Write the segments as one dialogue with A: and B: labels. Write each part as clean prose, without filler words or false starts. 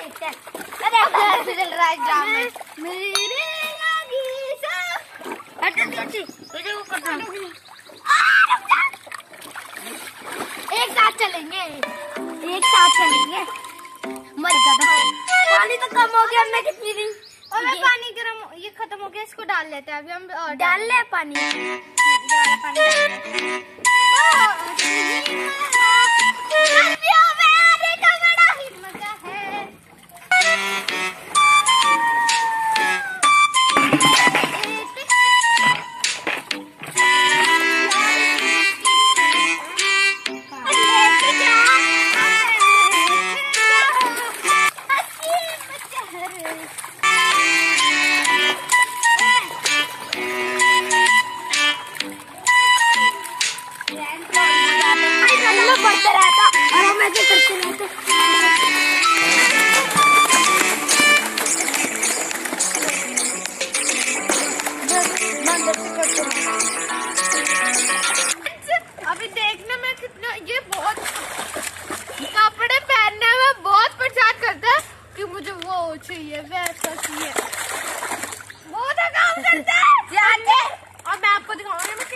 A: देखते हैं। अरे कैसे चल रहा है ड्रामा मेरे एक साथ चलेंगे, एक साथ चलेंगे। मर जाता है। पानी तो कम हो गया, मैं कितनी दिन और मैं पानी गर्म ये खत्म हो गया, इसको डाल लेते हैं अभी हम। डाल ले पानी, बढ़ता रहता और हम ऐसे करते रहते। अभी देखने में कितना ये बहुत कपड़े पहनने में बहुत परेशान करता है कि मुझे वो चाहिए वैसा चाहिए, वो तो काम करता है। और मैं आपको दिखाऊंगी मैं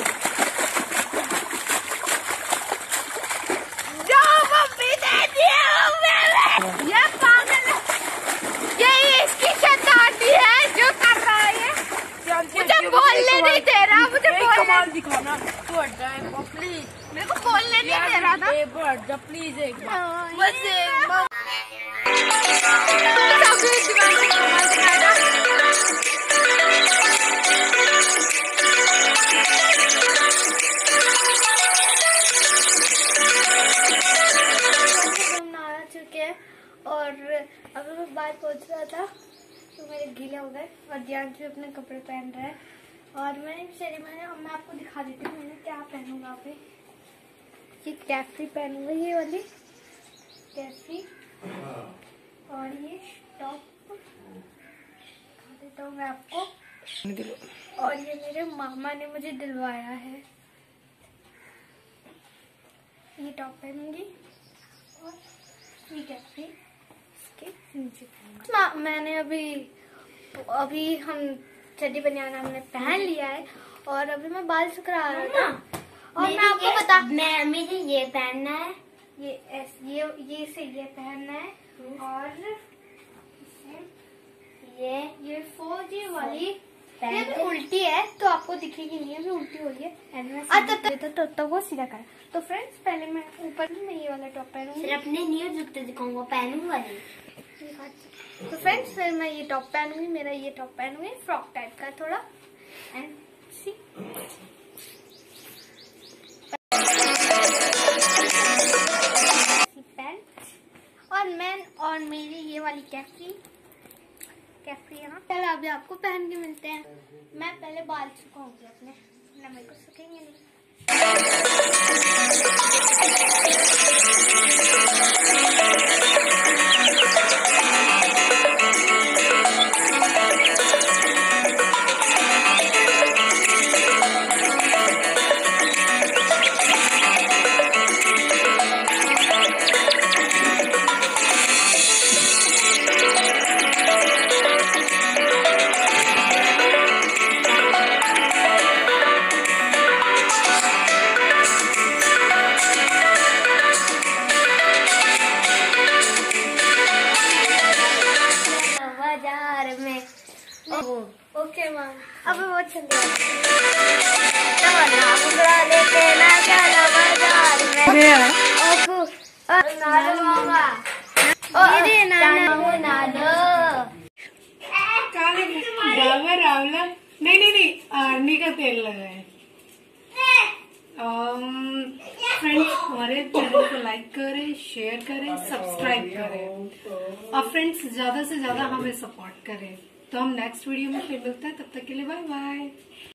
A: ये पागल ये इसकी शैतानी है जो कर रहा है ये। मुझे बोलने नहीं दे रहा, मुझे कमाल दिखाना। तू हट जा प्लीज, मेरे को बोलने नहीं दे रहा था। हट जा प्लीज एक बार, बस एक बार। और अभी मैं बाहर पहुंच रहा था तो मेरे गीले हो गए और ध्यान से अपने कपड़े पहन रहा है। और मैंने मैं आपको दिखा देती हूँ मैंने क्या पहनूंगा। अभी ये कैफ्री पहनूंगा, ये वाली कैफ्री, और ये टॉप दिखा देता हूँ मैं आपको। और ये मेरे मामा ने मुझे दिलवाया है, ये टॉप पहनूंगी और ये कैफ्री नीचे। मैंने अभी हम चड्डी बनियाना हमने पहन लिया है और अभी मैं बाल सुखा रहा था। और मैं आपको बता मुझे ये पहनना है, ये से ये पहनना है और ये फौजी वाली ये भी उल्टी है तो आपको दिखेगी नहीं, अभी उल्टी हो रही है। तो वो सीधा कर। तो फ्रेंड्स पहले मैं ऊपर मैं ये वाला टॉप पहनूंगी, अपने न्यू जूते दिखाऊंगा पहनूंगा। तो फ्रेंड्स फिर मैं ये टॉप पहनूंगी, मेरा ये टॉप पहनूंगी फ्रॉक टाइप का थोड़ा, एंड सी पैंट और मेरी ये वाली कैफ्री यहाँ। चलो अभी आपको पहन के मिलते हैं। मैं पहले बाल सुखाऊंगी अपने, ना मेरे को सुखेंगे नहीं। ओके मैम, अब वो चलिए लेते ना चलो बाजार में।
B: नहीं आर्मी का तेल लगाए। फ्रेंड्स हमारे चैनल को लाइक करें, शेयर करें, सब्सक्राइब करें और फ्रेंड्स ज्यादा से ज्यादा हमें सपोर्ट करें। तो हम नेक्स्ट वीडियो में फिर मिलते हैं, तब तक के लिए बाय बाय।